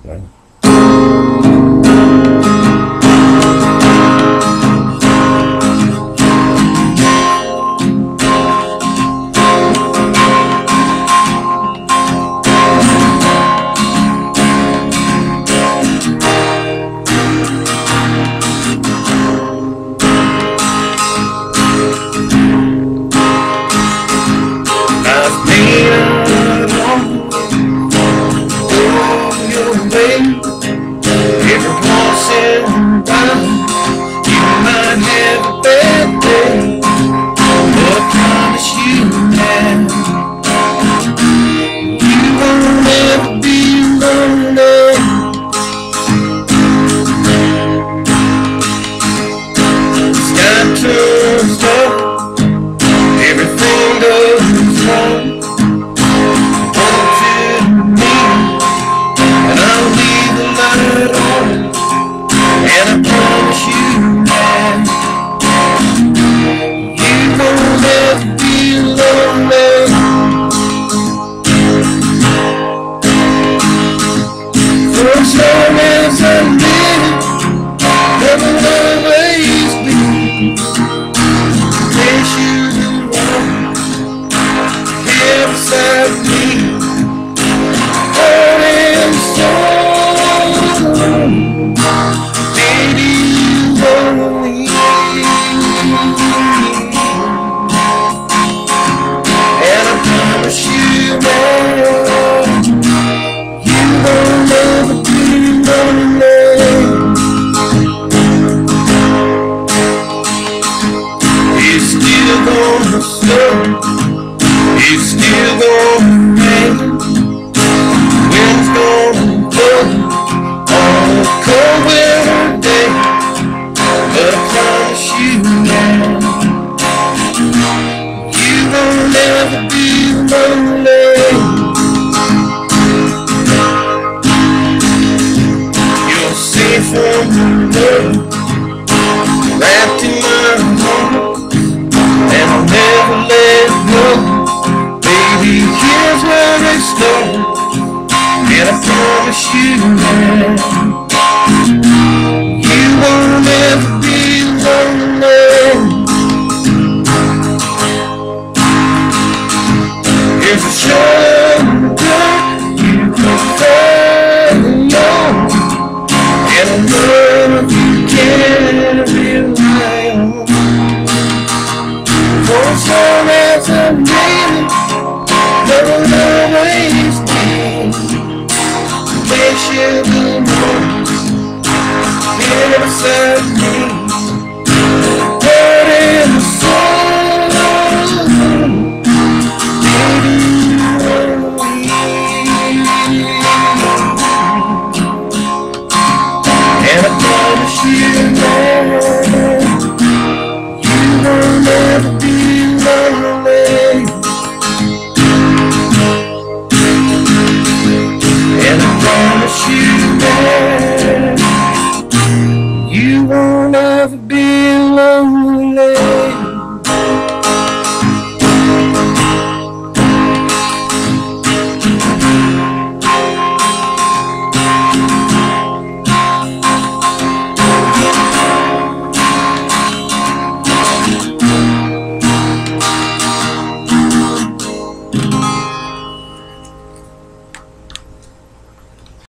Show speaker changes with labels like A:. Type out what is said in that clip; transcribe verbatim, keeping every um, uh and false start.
A: Right. It's still gonna rain. Wind's gonna blow on a cold winter day. But I promise you now, you will never be lonely. You're safe from the love wrapped in my heart, and I'll never let go. Baby, here's where it starts, and I promise you now, you won't ever be lonely. There's a shoulder you can find on, and a love you can't rely on. For as long as I'm breathing, there will always be a place you will know here beside me.